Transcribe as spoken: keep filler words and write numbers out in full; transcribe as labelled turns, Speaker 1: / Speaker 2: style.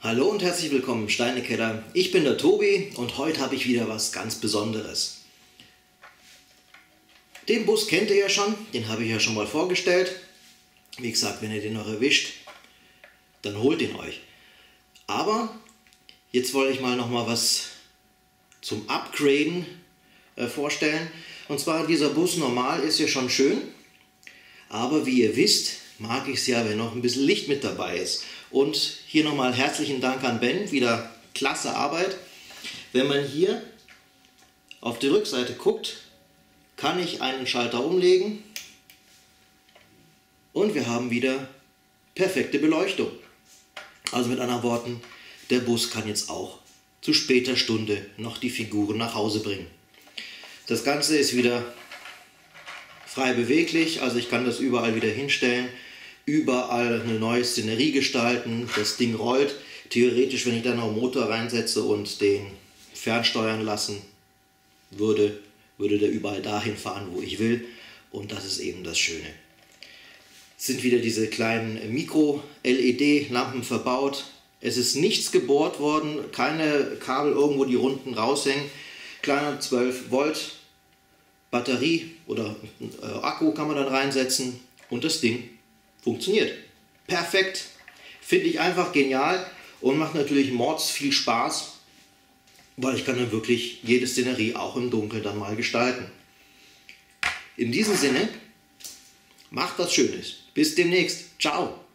Speaker 1: Hallo und herzlich willkommen im Steinekeller. Ich bin der Tobi und heute habe ich wieder was ganz Besonderes. Den Bus kennt ihr ja schon, den habe ich ja schon mal vorgestellt. Wie gesagt, wenn ihr den noch erwischt, dann holt ihn euch. Aber jetzt wollte ich mal noch mal was zum Upgraden äh, vorstellen. Und zwar dieser Bus normal ist ja schon schön, aber wie ihr wisst, mag ich es ja, wenn noch ein bisschen Licht mit dabei ist. Und hier nochmal herzlichen Dank an Ben, wieder klasse Arbeit. Wenn man hier auf die Rückseite guckt, kann ich einen Schalter umlegen und wir haben wieder perfekte Beleuchtung. Also mit anderen Worten, der Bus kann jetzt auch zu später Stunde noch die Figuren nach Hause bringen. Das Ganze ist wieder frei beweglich, also ich kann das überall wieder hinstellen. Überall eine neue Szenerie gestalten, das Ding rollt. Theoretisch, wenn ich dann noch einen Motor reinsetze und den fernsteuern lassen würde, würde der überall dahin fahren, wo ich will. Und das ist eben das Schöne. Es sind wieder diese kleinen Mikro-L E D-Lampen verbaut. Es ist nichts gebohrt worden, keine Kabel irgendwo, die unten raushängen. Kleiner zwölf Volt Batterie oder äh, Akku kann man dann reinsetzen und das Ding funktioniert. Perfekt. Finde ich einfach genial und macht natürlich mords viel Spaß, weil ich kann dann wirklich jede Szenerie auch im Dunkeln dann mal gestalten. In diesem Sinne, macht was Schönes. Bis demnächst. Ciao.